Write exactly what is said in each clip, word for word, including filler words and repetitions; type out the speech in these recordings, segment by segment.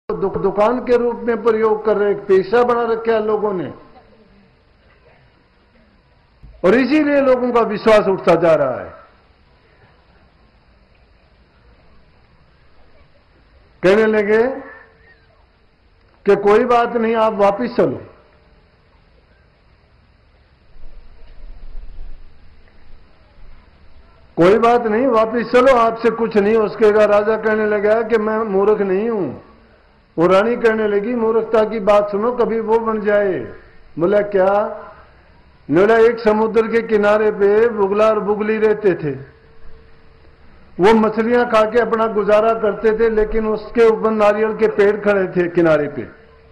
दु, दुकान के रूप में प्रयोग कर रहे, एक पेशा बना रखा है लोगों ने, और इसीलिए लोगों का विश्वास उठता जा रहा है। कहने लगे कि कोई बात नहीं, आप वापिस चलो। कोई बात नहीं, वापिस चलो, आपसे कुछ नहीं हो सकेगा। राजा कहने लगा कि मैं मूर्ख नहीं हूं। वो रानी कहने लगी, मूर्खता की बात सुनो, कभी वो बन जाए। बोला क्या? बोला एक समुद्र के किनारे पे बुगला और बुगली रहते थे। वो मछलियां खा के अपना गुजारा करते थे, लेकिन उसके ऊपर नारियल के पेड़ खड़े थे किनारे पे,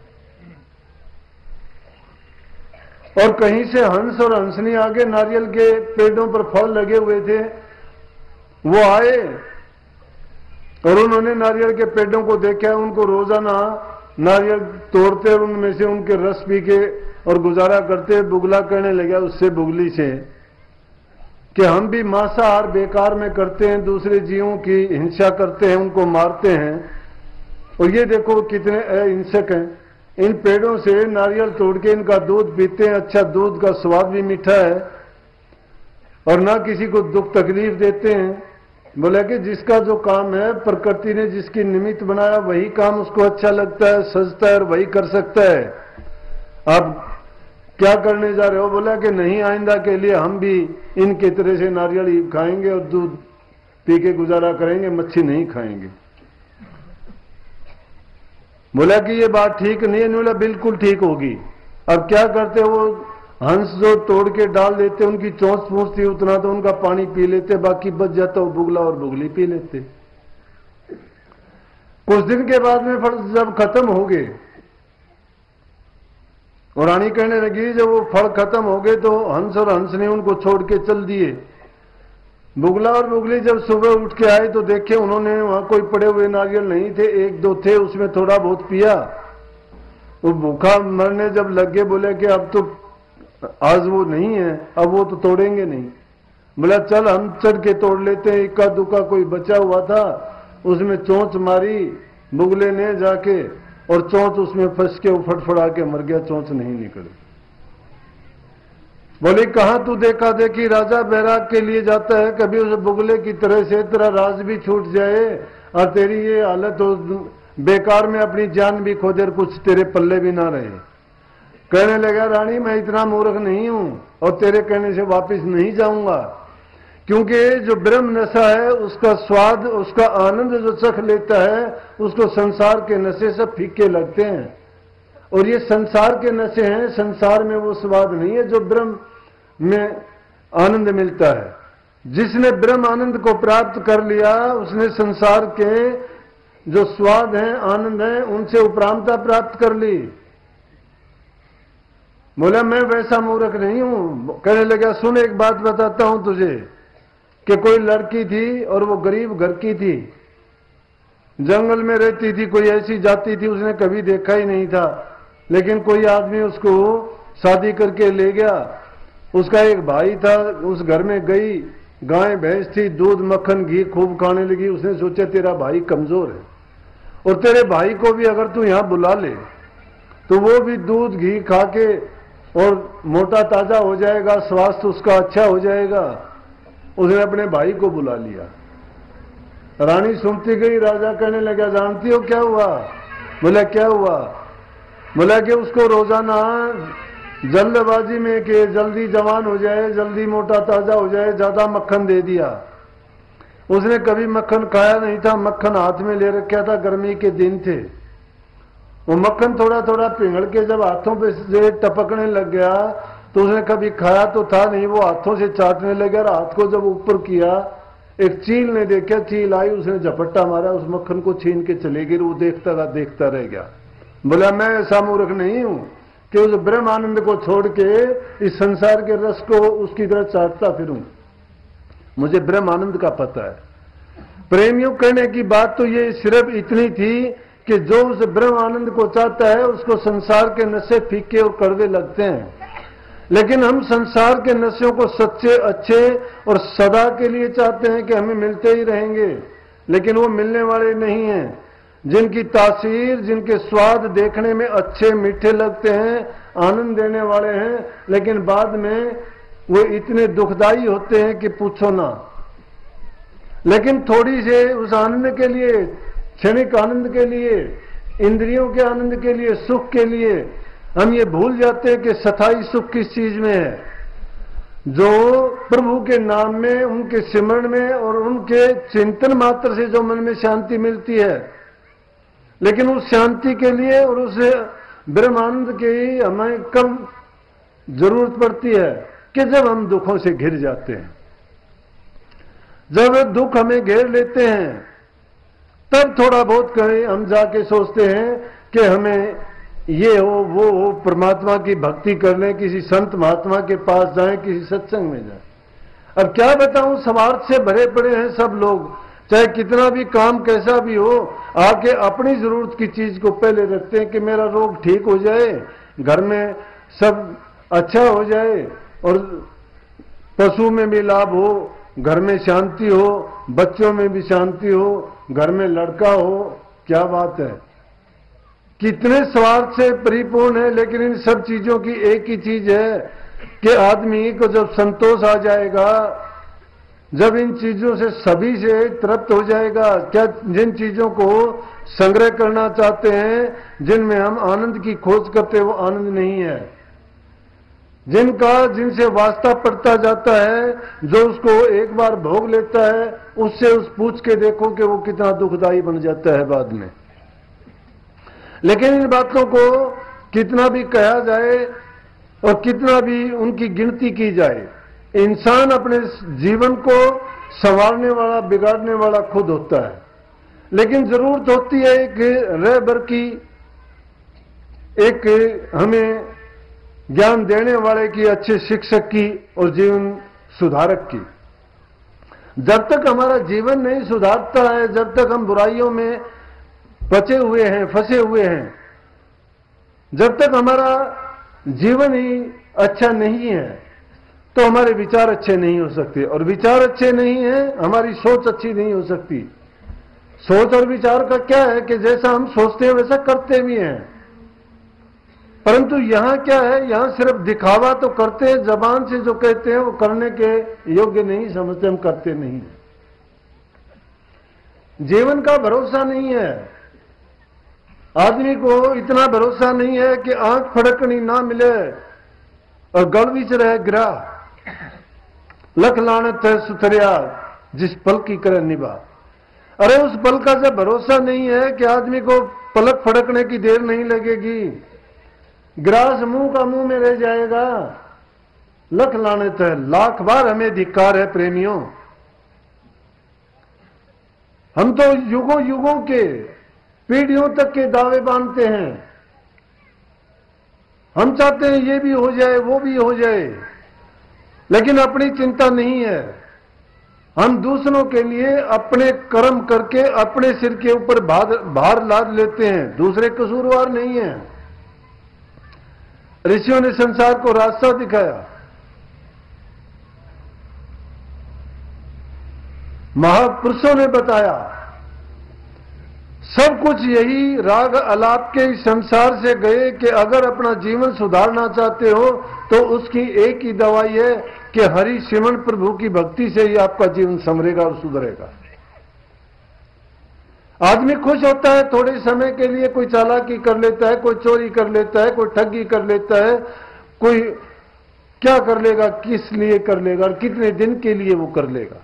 और कहीं से हंस और हंसनी आगे नारियल के पेड़ों पर फल लगे हुए थे। वो आए और उन्होंने नारियल के पेड़ों को देखा, उनको रोजाना नारियल तोड़ते और उनमें से उनके रस पी के और गुजारा करते। बुगला करने लगा उससे, बुगली से, कि हम भी मांसाहार बेकार में करते हैं, दूसरे जीवों की हिंसा करते हैं, उनको मारते हैं, और ये देखो कितने हिंसक हैं। इन पेड़ों से नारियल तोड़ के इनका दूध पीते हैं, अच्छा दूध का स्वाद भी मीठा है, और ना किसी को दुख तकलीफ देते हैं। बोला कि जिसका जो काम है, प्रकृति ने जिसकी निमित्त बनाया, वही काम उसको अच्छा लगता है, सजता है, और वही कर सकता है। आप क्या करने जा रहे हो? बोला कि नहीं, आइंदा के लिए हम भी इनके तरह से नारियल ही खाएंगे और दूध पी के गुजारा करेंगे, मच्छी नहीं खाएंगे। बोला कि ये बात ठीक नहीं है। बोला बिल्कुल ठीक होगी। अब क्या करते? वो हंस जो तोड़ के डाल देते, उनकी चोंच पूंछ थी उतना तो उनका पानी पी लेते, बाकी बच जाता वो बुगला और बुगली पी लेते। कुछ दिन के बाद में फल जब खत्म हो गए, और रानी कहने लगी जब वो फल खत्म हो गए तो हंस और हंस ने उनको छोड़ के चल दिए। बुगला और बुगली जब सुबह उठ के आए तो देखे उन्होंने वहां कोई पड़े हुए नारियल नहीं थे, एक दो थे, उसमें थोड़ा बहुत पिया। वो भूखा मरने जब लग गए, बोले कि अब तो आज वो नहीं है, अब वो तो तोड़ेंगे नहीं। बोला चल हम चढ़ के तोड़ लेते हैं। इक्का दुक्का कोई बचा हुआ था, उसमें चोंच मारी बुगले ने जाके, और चोंच उसमें फंस के फटफड़ा के मर गया, चोंच नहीं निकली। बोले कहां तू देखा देखी राजा बैराग के लिए जाता है, कभी उस बुगले की तरह से तेरा राज भी छूट जाए और तेरी ये हालत हो, बेकार में अपनी जान भी खो दे, कुछ तेरे पल्ले भी ना रहे। कहने लगा रानी मैं इतना मूर्ख नहीं हूं, और तेरे कहने से वापस नहीं जाऊंगा, क्योंकि जो ब्रह्म नशा है उसका स्वाद, उसका आनंद जो चख लेता है, उसको संसार के नशे सब फीके लगते हैं। और ये संसार के नशे हैं, संसार में वो स्वाद नहीं है जो ब्रह्म में आनंद मिलता है। जिसने ब्रह्म आनंद को प्राप्त कर लिया, उसने संसार के जो स्वाद हैं, आनंद हैं, उनसे उपरामता प्राप्त कर ली। बोला मैं वैसा मूर्ख नहीं हूं। कहने लगा सुन एक बात बताता हूं तुझे, कि कोई लड़की थी और वो गरीब घर की थी, जंगल में रहती थी, कोई ऐसी जाति थी उसने कभी देखा ही नहीं था, लेकिन कोई आदमी उसको शादी करके ले गया। उसका एक भाई था, उस घर में गई, गाय भैंस थी, दूध मक्खन घी खूब खाने लगी। उसने सोचा तेरा भाई कमजोर है, और तेरे भाई को भी अगर तू यहां बुला ले तो वो भी दूध घी खा के और मोटा ताजा हो जाएगा, स्वास्थ्य उसका अच्छा हो जाएगा। उसने अपने भाई को बुला लिया। रानी सुनती गई, राजा कहने लगा जानती हो क्या हुआ? बोला क्या हुआ? बोला कि उसको रोजाना जल्दबाजी में कि जल्दी जवान हो जाए, जल्दी मोटा ताजा हो जाए, ज्यादा मक्खन दे दिया। उसने कभी मक्खन खाया नहीं था, मक्खन हाथ में ले रखा था, गर्मी के दिन थे। वो मक्खन थोड़ा थोड़ा पिघल के जब हाथों पे से टपकने लग गया तो उसने कभी खाया तो था नहीं, वो हाथों से चाटने लगा, और हाथ को जब ऊपर किया एक चील ने देखा, चील आई, उसने झपट्टा मारा, उस मक्खन को छीन के चले गई। वो देखता रहा देखता रह गया। बोला मैं ऐसा मूर्ख नहीं हूं कि उस ब्रह्म आनंद को छोड़ के इस संसार के रस को उसकी तरह चाटता फिरूं। मुझे ब्रह्म आनंद का पता है। प्रेमियों कहने की बात तो ये सिर्फ इतनी थी कि जो उस ब्रह्म आनंद को चाहता है उसको संसार के नशे फीके और कड़वे लगते हैं, लेकिन हम संसार के नशों को सच्चे अच्छे और सदा के लिए चाहते हैं कि हमें मिलते ही रहेंगे, लेकिन वो मिलने वाले नहीं हैं। जिनकी तासीर, जिनके स्वाद देखने में अच्छे मीठे लगते हैं, आनंद देने वाले हैं, लेकिन बाद में वो इतने दुखदाई होते हैं कि पूछो ना। लेकिन थोड़ी से उस आनंद के लिए, क्षणिक आनंद के लिए, इंद्रियों के आनंद के लिए, सुख के लिए हम ये भूल जाते हैं कि स्थायी सुख किस चीज में है, जो प्रभु के नाम में, उनके सिमरण में और उनके चिंतन मात्र से जो मन में शांति मिलती है। लेकिन उस शांति के लिए और उस ब्रह्मानंद की हमें कब जरूरत पड़ती है कि जब हम दुखों से घिर जाते हैं। जब दुख हमें घेर लेते हैं तब थोड़ा बहुत कहीं हम जाके सोचते हैं कि हमें ये हो वो हो, परमात्मा की भक्ति कर लें, किसी संत महात्मा के पास जाएं, किसी सत्संग में जाएं। अब क्या बताऊं, स्वार्थ से भरे पड़े हैं सब लोग, चाहे कितना भी काम कैसा भी हो, आके अपनी जरूरत की चीज को पहले रखते हैं कि मेरा रोग ठीक हो जाए, घर में सब अच्छा हो जाए और पशु में भी लाभ हो, घर में शांति हो, बच्चों में भी शांति हो, घर में लड़का हो। क्या बात है, कितने स्वार्थ से परिपूर्ण है। लेकिन इन सब चीजों की एक ही चीज है कि आदमी को जब संतोष आ जाएगा, जब इन चीजों से सभी से तृप्त हो जाएगा, क्या जिन चीजों को संग्रह करना चाहते हैं, जिनमें हम आनंद की खोज करते हैं, वो आनंद नहीं है। जिनका जिनसे वास्ता पड़ता जाता है, जो उसको एक बार भोग लेता है, उससे उस पूछ के देखो कि वो कितना दुखदाई बन जाता है बाद में। लेकिन इन बातों को कितना भी कहा जाए और कितना भी उनकी गिनती की जाए, इंसान अपने जीवन को संवारने वाला, बिगाड़ने वाला खुद होता है। लेकिन जरूरत होती है एक रहबर की, एक हमें ज्ञान देने वाले की, अच्छे शिक्षक की और जीवन सुधारक की। जब तक हमारा जीवन नहीं सुधारता है, जब तक हम बुराइयों में बचे हुए हैं, फंसे हुए हैं, जब तक हमारा जीवन ही अच्छा नहीं है, तो हमारे विचार अच्छे नहीं हो सकते, और विचार अच्छे नहीं है, हमारी सोच अच्छी नहीं हो सकती। सोच और विचार का क्या है कि जैसा हम सोचते हैं वैसा करते भी हैं, परंतु यहां क्या है, यहां सिर्फ दिखावा तो करते हैं, जबान से जो कहते हैं वो करने के योग्य नहीं समझते, हम करते नहीं। जीवन का भरोसा नहीं है, आदमी को इतना भरोसा नहीं है कि आंख फड़कनी ना मिले और गल विच रहे गिरा, लख लानत है सुथरिया जिस पल की करे निभा। अरे उस पल का जब भरोसा नहीं है कि आदमी को पलक फड़कने की देर नहीं लगेगी, ग्रास मुंह का मुंह में रह जाएगा, लख लानत है, लाख बार हमें धिक्कार है प्रेमियों। हम तो युगों युगों के, पीढ़ियों तक के दावे बांधते हैं, हम चाहते हैं ये भी हो जाए वो भी हो जाए, लेकिन अपनी चिंता नहीं है। हम दूसरों के लिए अपने कर्म करके अपने सिर के ऊपर भार, भार लाद लेते हैं, दूसरे कसूरवार नहीं है। ऋषियों ने संसार को रास्ता दिखाया, महापुरुषों ने बताया, सब कुछ यही राग अलाप के इस संसार से गए कि अगर अपना जीवन सुधारना चाहते हो तो उसकी एक ही दवाई है कि हरि सिमरन प्रभु की भक्ति से ही आपका जीवन संवरेगा और सुधरेगा। आदमी खुश होता है थोड़े समय के लिए, कोई चालाकी कर लेता है, कोई चोरी कर लेता है, कोई ठगी कर लेता है, कोई क्या कर लेगा, किस लिए कर लेगा और कितने दिन के लिए वो कर लेगा।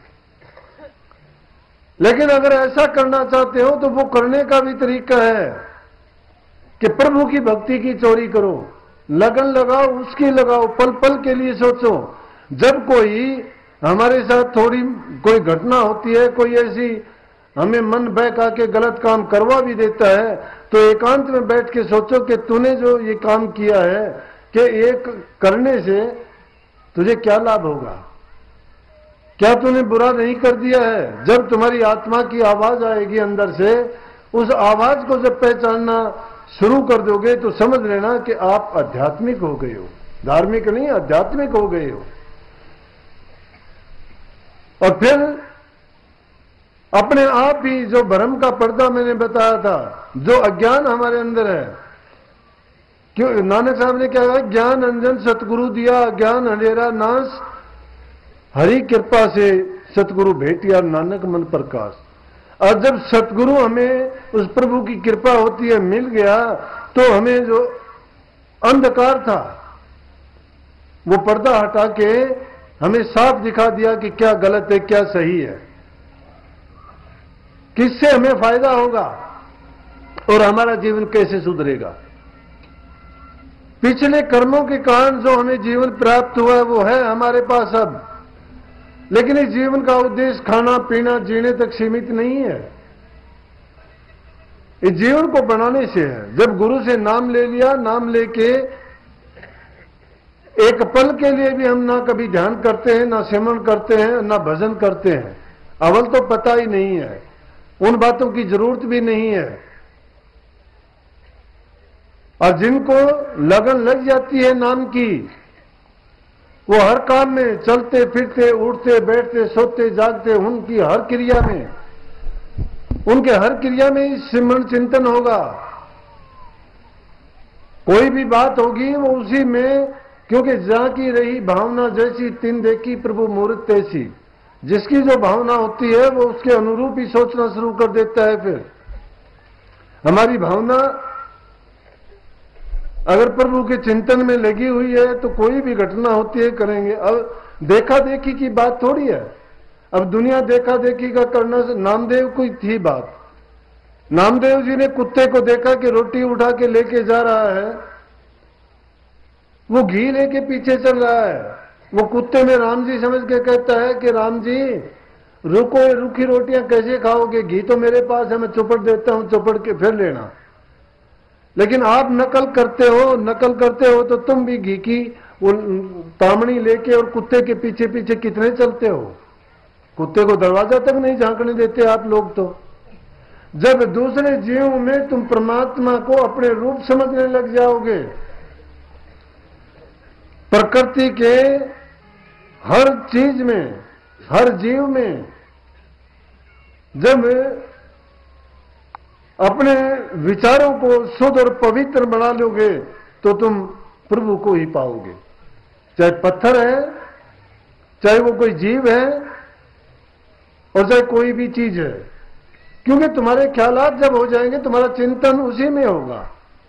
लेकिन अगर ऐसा करना चाहते हो तो वो करने का भी तरीका है कि प्रभु की भक्ति की चोरी करो, लगन लगाओ, उसकी लगाओ, पल पल के लिए सोचो। जब कोई हमारे साथ थोड़ी कोई घटना होती है, कोई ऐसी हमें मन बहका के गलत काम करवा भी देता है, तो एकांत में बैठ के सोचो कि तूने जो ये काम किया है कि एक करने से तुझे क्या लाभ होगा, क्या तूने बुरा नहीं कर दिया है। जब तुम्हारी आत्मा की आवाज आएगी अंदर से, उस आवाज को जब पहचानना शुरू कर दोगे तो समझ लेना कि आप आध्यात्मिक हो गए हो, धार्मिक नहीं आध्यात्मिक हो गए हो। और फिर अपने आप ही जो भ्रम का पर्दा मैंने बताया था, जो अज्ञान हमारे अंदर है, क्यों नानक साहब ने क्या कहा, ज्ञान अंजन सतगुरु दिया, ज्ञान अंधेरा नाश, हरि कृपा से सतगुरु भेटिया, नानक मन प्रकाश। और जब सतगुरु हमें उस प्रभु की कृपा होती है मिल गया, तो हमें जो अंधकार था वो पर्दा हटा के हमें साफ दिखा दिया कि क्या गलत है क्या सही है, किससे हमें फायदा होगा और हमारा जीवन कैसे सुधरेगा। पिछले कर्मों के कारण जो हमें जीवन प्राप्त हुआ है वो है हमारे पास अब, लेकिन इस जीवन का उद्देश्य खाना पीना जीने तक सीमित नहीं है, इस जीवन को बनाने से है। जब गुरु से नाम ले लिया, नाम लेके एक पल के लिए भी हम ना कभी ध्यान करते हैं, ना सिमरन करते हैं, ना भजन करते हैं, अवल तो पता ही नहीं है, उन बातों की जरूरत भी नहीं है। और जिनको लगन लग जाती है नाम की, वो हर काम में चलते फिरते उठते बैठते सोते जागते, उनकी हर क्रिया में उनके हर क्रिया में सिमरन चिंतन होगा। कोई भी बात होगी वो उसी में, क्योंकि जहां की रही भावना जैसी तिन देखी प्रभु मूर्त तैसी, जिसकी जो भावना होती है वो उसके अनुरूप ही सोचना शुरू कर देता है। फिर हमारी भावना अगर प्रभु के चिंतन में लगी हुई है तो कोई भी घटना होती है करेंगे। अब देखा देखी की बात थोड़ी है, अब दुनिया देखा देखी का करना से, नामदेव कोई थी बात, नामदेव जी ने कुत्ते को देखा कि रोटी उठा के लेके जा रहा है, वो घी लेके पीछे चल रहा है, वो कुत्ते में राम जी समझ के कहता है कि राम जी रुको, ये रूखी रोटियां कैसे खाओगे, घी तो मेरे पास है, मैं चुपड़ देता हूं, चुपड़ के फिर लेना। लेकिन आप नकल करते हो, नकल करते हो तो तुम भी घी की वो तामणी लेके और कुत्ते के पीछे पीछे कितने चलते हो, कुत्ते को दरवाजा तक नहीं झांकने देते आप लोग। तो जब दूसरे जीव में तुम परमात्मा को अपने रूप समझने लग जाओगे, प्रकृति के हर चीज में, हर जीव में जब अपने विचारों को शुद्ध और पवित्र बना लोगे तो तुम प्रभु को ही पाओगे। चाहे पत्थर है, चाहे वो कोई जीव है, और चाहे कोई भी चीज है, क्योंकि तुम्हारे ख्यालात जब हो जाएंगे तुम्हारा चिंतन उसी में होगा।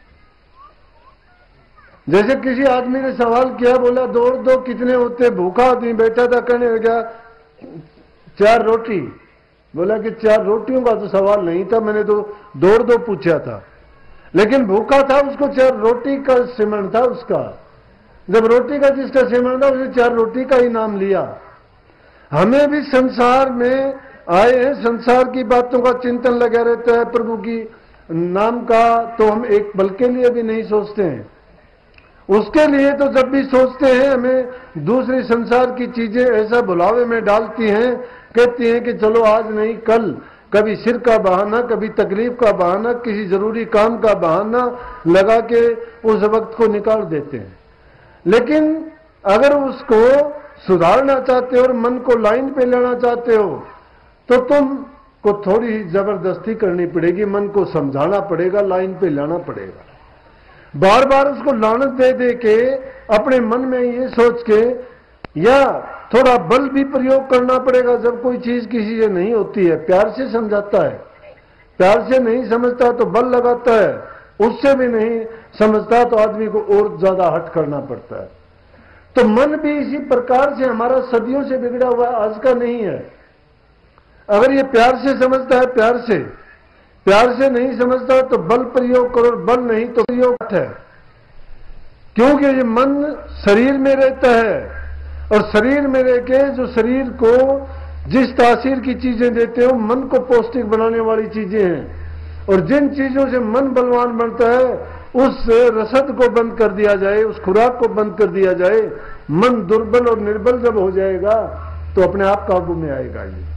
जैसे किसी आदमी ने सवाल किया, बोला दौड़ दो कितने होते, भूखा आदमी बैठा था, कहने लगा चार रोटी। बोला कि चार रोटियों का तो सवाल नहीं था, मैंने तो दौड़ दो पूछा था, लेकिन भूखा था, उसको चार रोटी का सिमरन था उसका। जब रोटी का जिसका सिमरन था उसने चार रोटी का ही नाम लिया। हमें भी संसार में आए हैं, संसार की बातों का चिंतन लगा रहता है, प्रभु की नाम का तो हम एक पल के लिए भी नहीं सोचते हैं। उसके लिए तो जब भी सोचते हैं हमें दूसरी संसार की चीजें ऐसा भुलावे में डालती हैं, कहती हैं कि चलो आज नहीं कल, कभी सिर का बहाना, कभी तकलीफ का बहाना, किसी जरूरी काम का बहाना लगा के उस वक्त को निकाल देते हैं। लेकिन अगर उसको सुधारना चाहते हो और मन को लाइन पे लेना चाहते हो तो तुम को थोड़ी जबरदस्ती करनी पड़ेगी, मन को समझाना पड़ेगा, लाइन पे लाना पड़ेगा। बार बार उसको लानत दे दे के अपने मन में ये सोच के, या थोड़ा बल भी प्रयोग करना पड़ेगा। जब कोई चीज किसी से नहीं होती है, प्यार से समझाता है, प्यार से नहीं समझता तो बल लगाता है, उससे भी नहीं समझता तो आदमी को और ज्यादा हट करना पड़ता है। तो मन भी इसी प्रकार से हमारा सदियों से बिगड़ा हुआ आज का नहीं है। अगर ये प्यार से समझता है, प्यार से प्यार से नहीं समझता तो बल प्रयोग करो, बल नहीं तो प्रयोग है। क्योंकि ये मन शरीर में रहता है, और शरीर में रह के जो शरीर को जिस तासीर की चीजें देते हो, मन को पौष्टिक बनाने वाली चीजें हैं। और जिन चीजों से मन बलवान बनता है उस रसद को बंद कर दिया जाए, उस खुराक को बंद कर दिया जाए, मन दुर्बल और निर्बल जब हो जाएगा तो अपने आप काबू में आएगा ये।